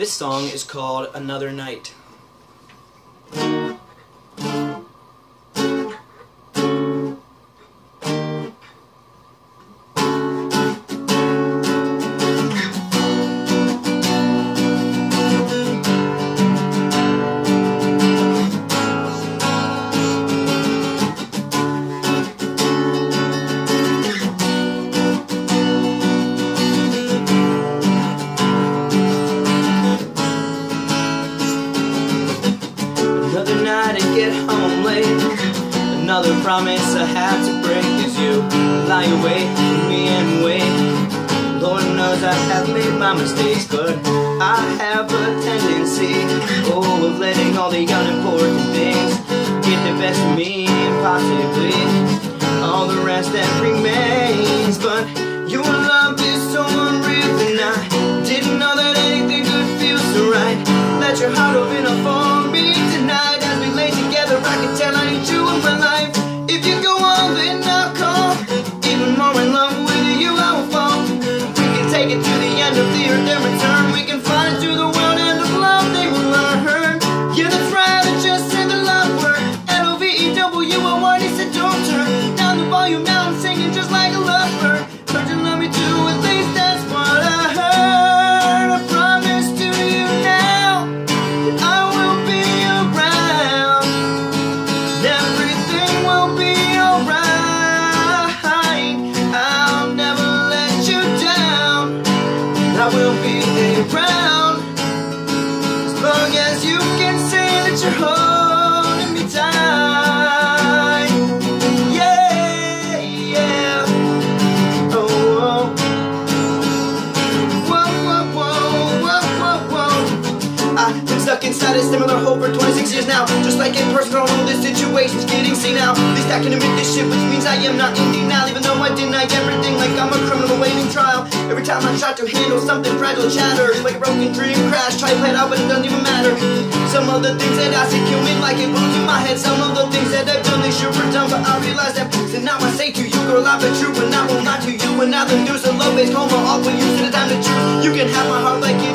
This song is called Another Night. Another night and get home late. Another promise I have to break as you lie awake for me and wait. Lord knows I have made my mistakes, but I have a tendency, of letting all the unimportant things get the best of me and possibly all the rest that remains. But your love is so unreal and I didn't know that anything could feel so right. Let your heart open up for me tonight. As we lay together I can tell I need you in my life. If you go on then I'll call. Even more in love with you I will fall. We can take it to the end of the earth and return. We can fly to the world and of love they will learn. Yeah, that's right, I just said the love word. L-O-V-E-W-O-R, he said don't turn down the volume, now I'm singing just like a lovebird. Heard you love me too, at least that's what I heard. I promise to you now that I will be around. Everything will be alright. I'll never let you down. I will be around as long as you can say that you're holding me tight. Yeah, yeah. Oh, whoa. Whoa, whoa, whoa, whoa, whoa, whoa. I've been stuck inside a similar hole for 26 years now. Just like in person, I know this situation's getting senile. At least I can admit this shit, which means I am not in denial. Even though I deny everything like I'm a criminal awaiting trial. Every time I try to handle something fragile, it shatters like a broken dream crash. Try to play it out, but it doesn't even matter. Some of the things that I say kill me like it wounds in my head. Some of the things that I've done, they sure were done, but I realize that. So now I say to you, girl, I've been true, and I will lie to you. And now the news of love is coma off when you see the time to choose. You can have my heart like it